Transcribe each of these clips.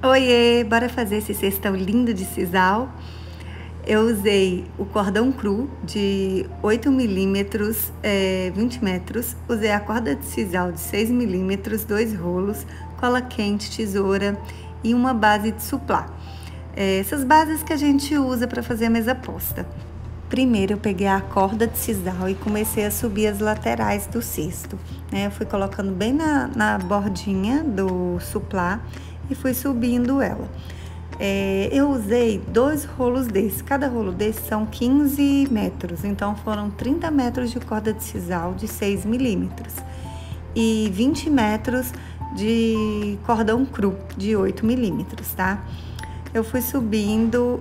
Oiê, bora fazer esse cestão lindo de sisal? Eu usei o cordão cru de 8 milímetros, 20 metros. Usei a corda de sisal de 6 milímetros, 2 rolos, cola quente, tesoura e uma base de suplá. Essas bases que a gente usa para fazer a mesa posta. Primeiro eu peguei a corda de sisal e comecei a subir as laterais do cesto, né? Eu fui colocando bem na bordinha do suplá e fui subindo ela. Eu usei 2 rolos desses, cada rolo desse são 15 metros, então foram 30 metros de corda de sisal de 6 milímetros e 20 metros de cordão cru de 8 milímetros, tá? Eu fui subindo,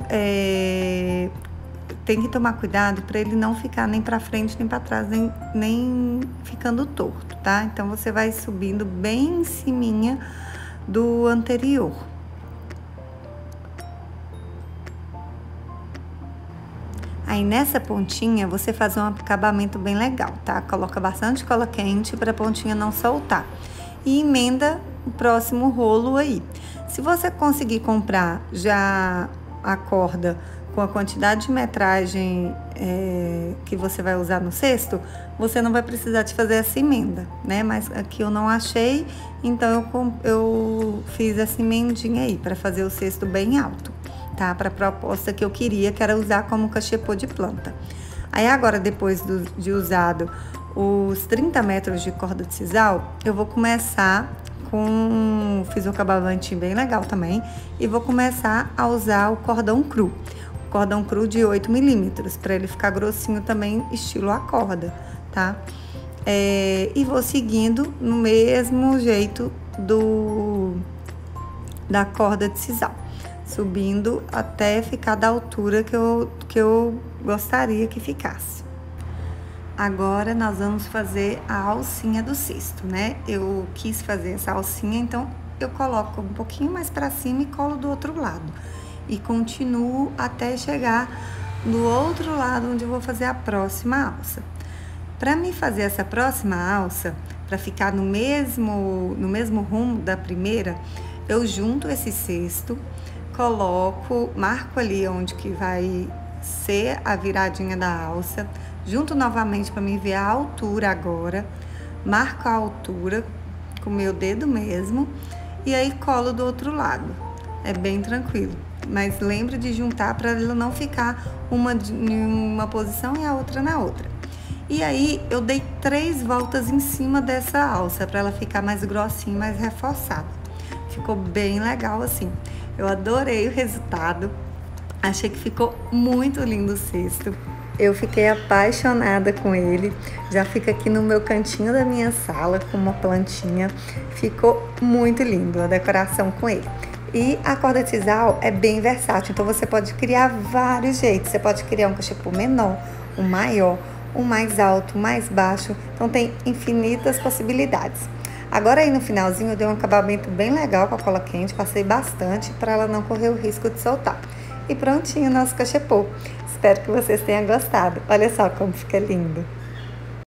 tem que tomar cuidado para ele não ficar nem para frente nem para trás, nem ficando torto, tá? Então você vai subindo bem em ciminha do anterior. Aí nessa pontinha você faz um acabamento bem legal, tá? Coloca bastante cola quente para a pontinha não soltar e emenda o próximo rolo aí. Se você conseguir comprar já a corda com a quantidade de metragem que você vai usar no cesto, você não vai precisar de fazer essa emenda, né? Mas aqui eu não achei, então eu fiz essa emendinha aí para fazer o cesto bem alto, tá? Para a proposta que eu queria, que era usar como cachepô de planta. Aí agora, depois de usado os 30 metros de corda de sisal, eu vou começar fiz um acabamento bem legal também, e vou começar a usar o cordão cru. Cordão cru de 8 milímetros, para ele ficar grossinho também, estilo a corda, tá? E vou seguindo no mesmo jeito da corda de sisal, subindo até ficar da altura que eu gostaria que ficasse. Agora nós vamos fazer a alcinha do cesto, né? Eu quis fazer essa alcinha, então eu coloco um pouquinho mais para cima e colo do outro lado. E continuo até chegar no outro lado, onde eu vou fazer a próxima alça. Para mim fazer essa próxima alça, para ficar no mesmo rumo da primeira, eu junto esse cesto, marco ali onde que vai ser a viradinha da alça, junto novamente para mim ver a altura agora, marco a altura com o meu dedo mesmo e aí colo do outro lado. É bem tranquilo, mas lembre de juntar para ela não ficar uma em uma posição e a outra na outra. E aí eu dei 3 voltas em cima dessa alça para ela ficar mais grossinha, mais reforçada. Ficou bem legal assim. Eu adorei o resultado. Achei que ficou muito lindo o cesto. Eu fiquei apaixonada com ele. Já fica aqui no meu cantinho da minha sala com uma plantinha. Ficou muito lindo a decoração com ele. E a corda de sisal é bem versátil, então você pode criar vários jeitos. Você pode criar um cachepô menor, um maior, um mais alto, um mais baixo. Então tem infinitas possibilidades. Agora aí no finalzinho eu dei um acabamento bem legal com a cola quente, passei bastante para ela não correr o risco de soltar. E prontinho o nosso cachepô. Espero que vocês tenham gostado. Olha só como fica lindo.